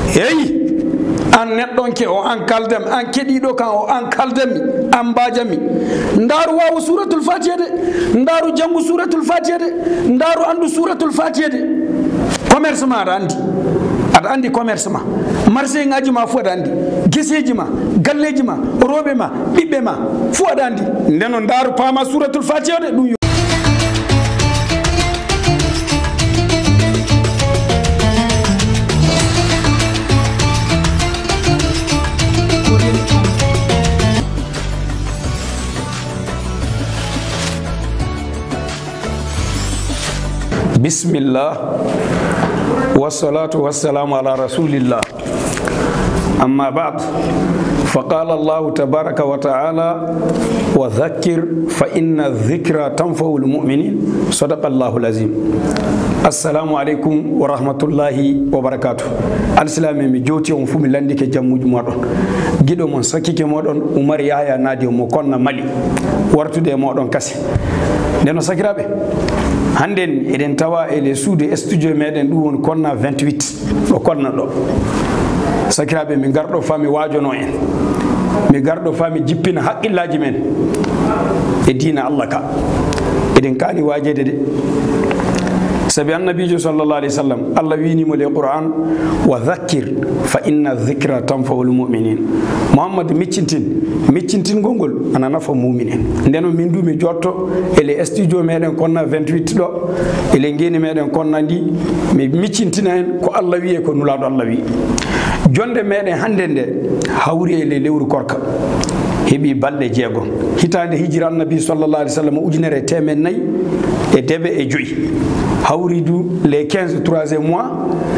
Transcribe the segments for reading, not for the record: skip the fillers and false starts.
hey an neɗɗonke o an kaldam an keɗiɗo kan o an kaldami an mbajami ndaru wawu suratul fatiha de ndaru jangu suratul fatiha de ndaru andu suratul fatiha de commerce ma aɗa andi commerce ma marché ngaji ma fu aɗa andi gueseji ma galleji ma roɓe ma ɓiɓɓe ma fu aɗa andi ndeno ndaru pama suratul fatiha de ɗum بسم الله والصلاة والسلام على رسول الله أما بعد فقال الله تبارك وتعالى وذكر فإن الذكرى تنفع المؤمنين صدق الله العظيم السلام عليكم ورحمة الله وبركاته السلام مجوتي ومفهوم لندك جموج مودون جدو من سكيك مودون عمر يايا نادي ومكونا مالي ورتو دي مودون كاسي نينو سكرابي handen eden tawa e le suude studio meden dum won konna 28 o konna do sakirabe mi gardo fami wajono en mi gardo fami jippina haqqillaji men e dina Allah ka eden kani wajede de sabi annabijo sallallahu alaihi wasallam Allah wini mo le Qur'an wa dhakkir fa inna dhikra tanfa'ul mu'minin Muhammad miccintin gongol ana nafa mu'minin ndeno min dumi jotto ele studio meden konna 28 do ele ngeni meden konna ndi mi miccintina en ko Allah wiye ko nulado Allah wi jonde meden hande nde hawri ele lewru korka hebi balde jeego hitande hijra annabi sallallahu alaihi wasallam ujunere temen nay e debe e joyi hawri du les 15 3e mois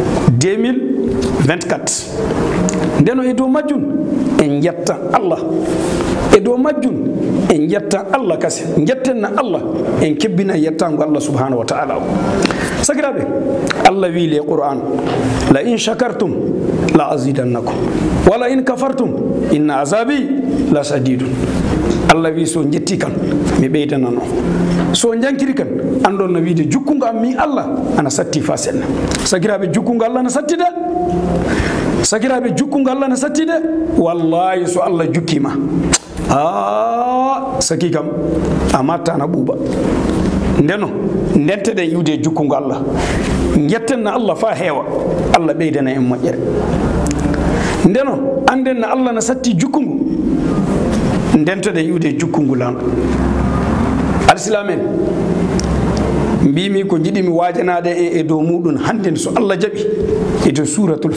2024 ndeno e do majjun en jetta Allah e do majjun en jetta Allah kasi jettenna Allah en kebbina yettango Allah subhanahu wa ta'ala sagirabe Allah wi le Qur'an la in shakartum la azidannakum wala in kafartum inna azabi la sadidun Allah wi so jetti kan mi beydana no so jankiri kan andon na wiide jukkunga am mi Allah ana satti fa senna sagirabe jukkunga Allah na satti de sagirabe jukkunga Allah na satti de wallahi so Allah jukkima saki kam amata na buba ndeno ndente de yude jukkunga Allah jettenna Allah fa hewa Allah beydana en majjere ndeno anden Allah na satti jukkungu ndente de yude jukkungu lan alislamen mbimi ko jidimi wajanade e do mudun handen so Allah jabi e to suratul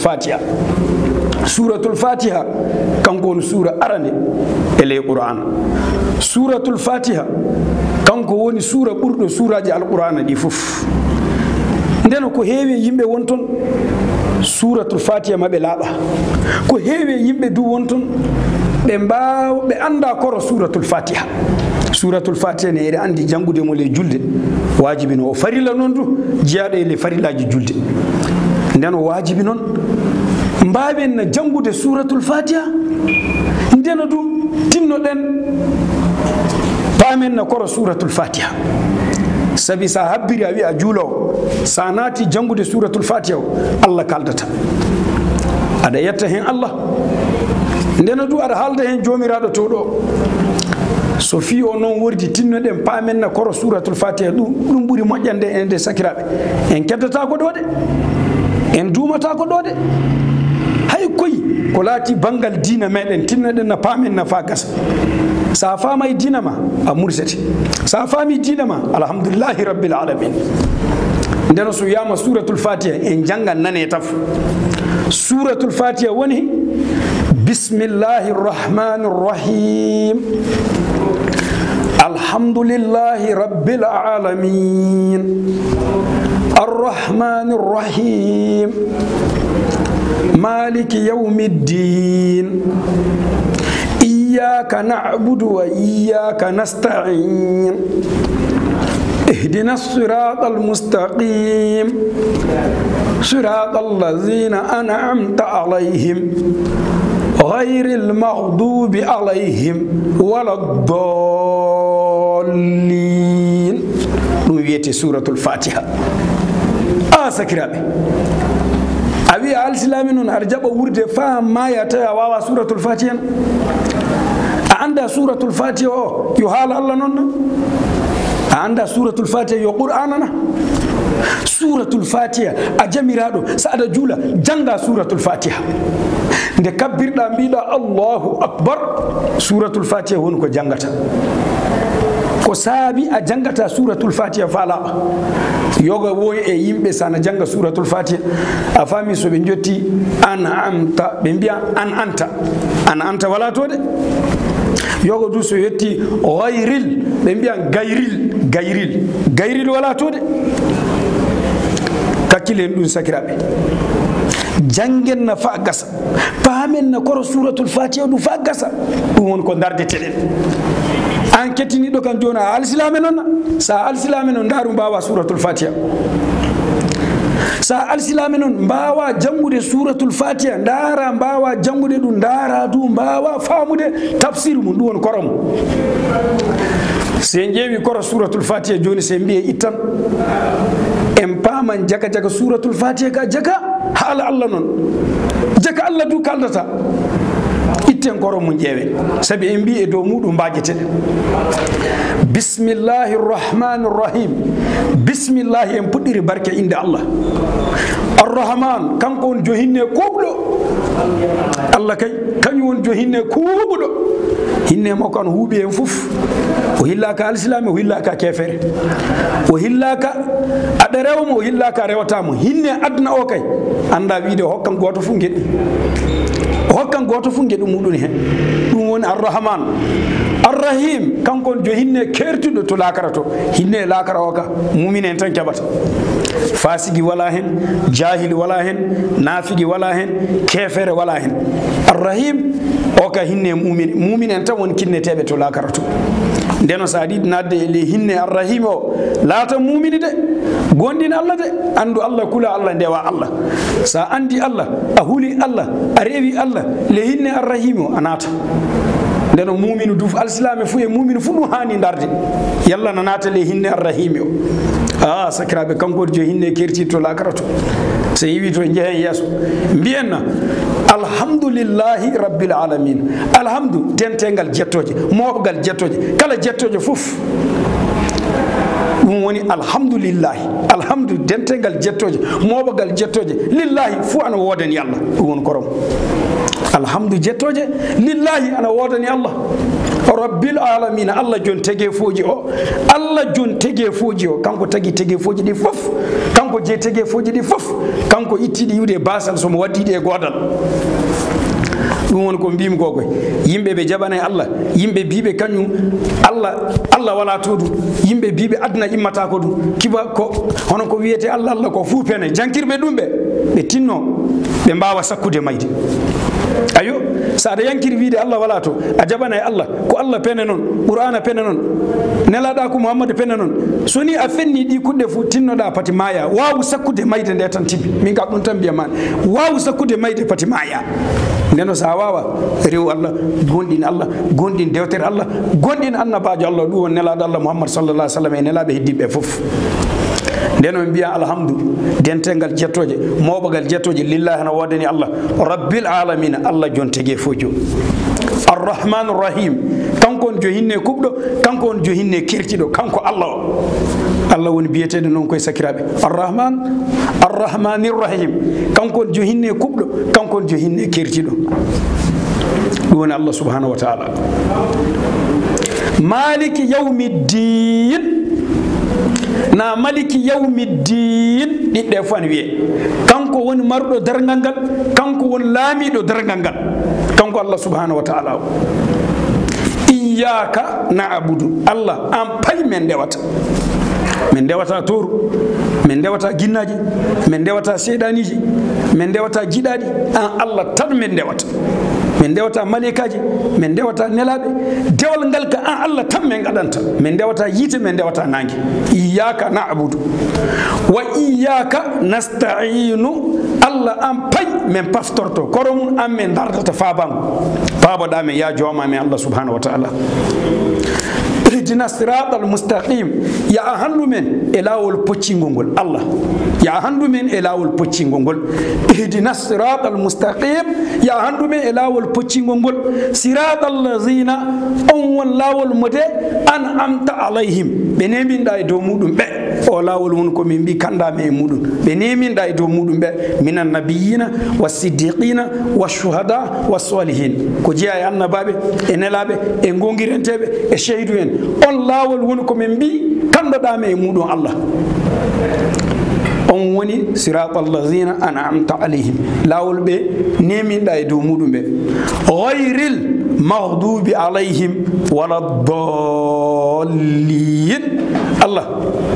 fatiha kanko on sura arane e le Qur'an suratul fatiha kanko woni sura burdo suraji alqur'ana di fuf ndeno ko heewi yimbe wonton suratul fatiha mabe laaba ko heewi yimbe du wonton be anda koro suratul fatiha ne ede andi jangude mo le julde wajibi no farila non du jiade le farilaji julde ndeno wajibi non mbaben na jangude suratul fatiha ndeno du tinno den pamen na koro suratul fatiha sabi sa habbiri wi a julo sanati jangude suratul fatiha Allah kaldata ada yetta hen Allah ndeno du ada halda hen jomiraado to do so fi o non wordi tinnoden pamen na koro suratul fatiha dum buri mojjande en de sakirabe en keddata ko dode en duumata ko dode hay koy ko laati bangal dina meden tinnoden na pamen na fagas sa fama dina ma a mursati sa fami dina ma alhamdulillahi rabbil alamin ndeno so yama suratul fatiha en jangan nane taf suratul fatiha woni bismillahir rahmanir rahim alhamdulillahi rabbil alamin arrahmanir rahim maliki yawmiddin iyyaka na'budu wa iyyaka nasta'in اهدنا الصراط المستقيم صراط الذين أنعمت عليهم غير المغضوب عليهم ولا الضالين نويتي سورة الفاتحة سكرابي أبي الإسلام نون أرجب ورد فهم ما يتيا واوا سورة الفاتحة عند سورة الفاتحة يهال الله نون عند سورة الفاتحة يقول أنا سورة الفاتحة أجميرادو سأد جولا جنغا سورة الفاتحة نكبر دامبيدا الله أكبر سورة الفاتحة هونكو جنغتا كسابي أجنغتا سورة الفاتحة فلا yoga woy e yimbe sana janga suratul fatiha afami so be jotti an amta be biya an anta wala to de yoga du so yetti ghayril be biya gayril wala to de kakilen dun sakirabe jangen na fa gasa pamen na koro suratul fatiha du fa gasa dum won ko darde telen enquête ni do kan jona al-islam non sa al-islam non daru bawa suratul fatiha sa al-islam non bawa jangude suratul fatiha dara bawa jangude dum dara du bawa famude tafsir mun du won korom se njewi koro suratul fatiha joni se mbiye itan en paman jaga suratul fatiha ka jaga hala Allah non jaga Allah du kaldata itten koro mun jeewe sabi en bi e do mudum baajete bismillahir rahmanir rahim bismillah en puddiri barke inde Allah arrahman kanko on johinne kubdo Allah kay kanyu on johinne kubdo hinne mo kan huubi en fuf o hillaka al-islam o hillaka kefere o hillaka adarewmo o hillaka rewatamo hinne adna o kay anda wiide hokkan goto fu ngeddi hokkan goto fu ngeddi mudun hen dum woni ar-rahman ar-rahim kankon jo hinne kertudo to lakarato hinne lakara oka mu'minen tan kebata fasigi wala hen jahili wala hen nafigi wala hen kefere wala hen ar-rahim oka hinne mu'minen tan won kinnetebe to lakarato deno sadi nadde le hinne ar-rahim o lata mu'mini de gondin Allah de andu Allah kula Allah ndewa Allah sa andi Allah ahuli Allah arewi Allah le hinne ar-rahim o anata deno mu'minu duf al-islam fu e mu'minu fu no hani darde yalla nanata le hinne ar-rahim o sakirabe kanko jo hinne kerti to lakarato se yiwi to jehen yeso bienna alhamdulillahi rabbil alamin alhamdu tentengal jettoje mogal jettoje kala jettoje fuf dum woni alhamdulillahi alhamdu dentengal jettoje mobagal jettoje lillahi fu ana wodani Allah dum won korom alhamdu jettoje lillahi ana wodani Allah rabbil alamin Allah jon tege foji o Allah jon tege foji o kanko tagi tege foji di fof kanko je tege foji di fof kanko ittidi yude basal so mo waddi de godal dum won ko mbimi ko koy yimbe be jabane Allah yimbe bibe kanyum Allah wala todu yimbe bibe adna immata ko dum kiba ko hono ko wiete Allah ko fu pene jankirbe dumbe be tinno be mbawa sakkude mayde ayo sa da yankir wiide Allah wala to a jabane Allah ko Allah pene non qur'ana pene non nelada ko Muhammad pene non soni a fenni di kudde fu tinnoda pati maya waawu sakkude mayde de tan tibi min ga dum tan biya man waawu sakkude mayde pati maya neno sa wawa rew Allah gondin dewter Allah gondin annabajo Allah du won nelada Allah Muhammad sallallahu alaihi wasallam e nelabe hiddibe fof deno biya alhamdu dentengal jettoje mobagal jettoje lillahi na wodani Allah rabbil alamin Allah jontege fojo arrahman arrahim kanko on jo hinne kubdo kanko on jo hinne kertido kanko Allah woni biyetede non koy sakirabe arrahmanir rahim kanko on jo hinne kubdo kanko on jo hinne kertido dum woni Allah subhanahu wa ta'ala maliki yawmiddin na maliki yawmiddin didde fan wiye kanko woni mardo darngal kanko woni laamido darngal kanko Allah subhanahu wa ta'ala iyyaka na'budu Allah am pay men dewata toru men dewata ginnaji men dewata sedaniji men dewata jidadi an Allah tan men dewata malikaji men dewata nelabe dewal ngal ka an Allah tan men gadanta men dewata yite men dewata nangi iyyaka na'budu wa iyyaka nasta'inu Allah am pay men pastorto korom am men dardata fabo da men ya joma men Allah subhanahu wa ta'ala ihdina siratal mustaqim ya ahannu men elawol poccingol Allah يا هندو من إلاول بوتشينغول اهدنا الصراط المستقيم يا هندو من إلاول بوتشينغول صراط الذين أول لاول مدة أنعمت عليهم بنيمين داي دومودم بي أو لاول ونكم من بي كندا ميمودم بنيمين داي دومودم بي من النبيين والصديقين والشهداء والصالحين كجيا يا النبابي إن لابي إن غونغيرن تبي الشهيدين أول لاول ونكم من بي كندا ميمودم الله on woni siratal lazina an'amta alayhim lawol be nemin da e do mudum be ghayril maghdubi alayhim waladdallin Allah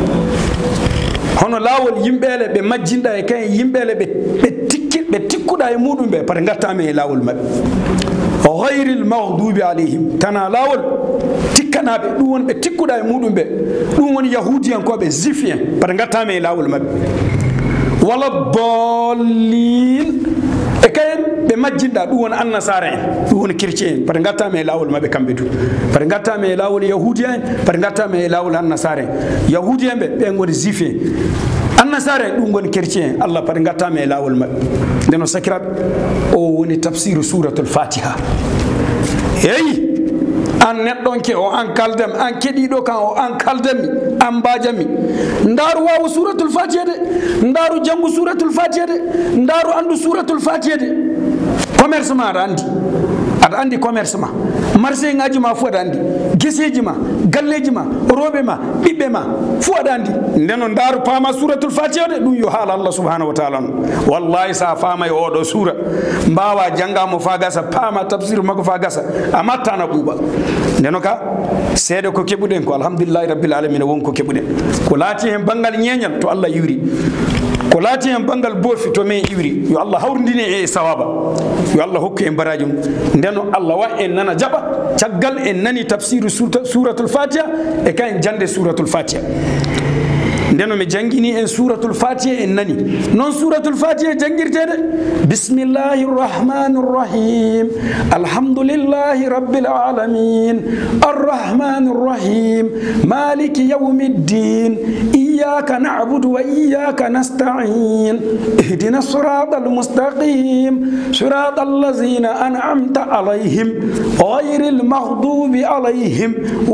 hono lawol yimbele be majjinda e kay yimbele be tikkuda e mudum be par ngattame e lawol mabbe ghayril maghdubi alayhim tana lawol tikkanabe dum won be tikkuda e mudum be dum woni yahudiyan ko be zifien par ngattame e lawol mabbe wala dallin e kayen be majjinda dum won annasara en dum won chrétien par ngattame e lawol mabbe kambe du par ngattame e lawol yahudiyan par ngattame e lawol annasara yahudiyan be ngoni zifien annasara dum woni chrétien Allah par ngattame e lawol mabbe deno sakirat o woni tafsir suratul fatiha hey an neddonke o an kaldem an kedido kan o an kaldemi an bajami ndaru wawu suratul fatiha de ndaru jangu suratul fatiha de ndaru andu suratul fatiha de commerce ma andi commerce ma marché ngaji ma fu andi geseji ma galleji ma robe ma bibbe ma fu andi ndeno ndaru pama suratul fatiha de dum yo hala Allah subhanahu wa ta'ala wallahi sa fama e odo sura mbawa janga mo fagasa pama tafsir mako fagasa amatta na buba ndeno ka seede ko kebuden ko alhamdulillah rabbil alamin won ko kebuden ko lati hen bangal nyenyal to Allah yuri ko lati hen bangal bofi to men iwri yo Allah hawrindini e sawaba yo Allah hokku en barajum ndeno Allah wa en nana jaba tiagal en nani tafsir suratul fatiha e kay jande suratul fatiha ndeno mi jangini en suratul fatiha en nani non suratul fatiha jangirtede bismillahir rahmanir rahim alhamdulillahi rabbil alamin arrahmanir rahim maliki yawmiddin iyyaka na'budu wa iyyaka nasta'in ihdinas siratal mustaqim siratal ladzina an'amta alaihim ghayril maghdubi alaihim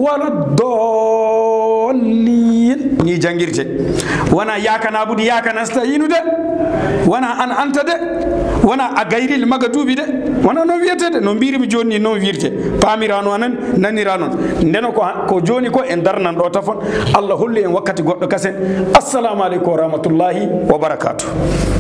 waladdallin ni jangirte wana yaka nabudu yaka nasta'inu de wana an anta de wana a gayril magadubi de wana no wiete de no mbirimi joni no wirte pamirano anan nanirano ndeno ko joni ko en darnan do tafon Allah holli en wakkati goddo kasen assalamu alaikum wa rahmatullahi wa barakatuh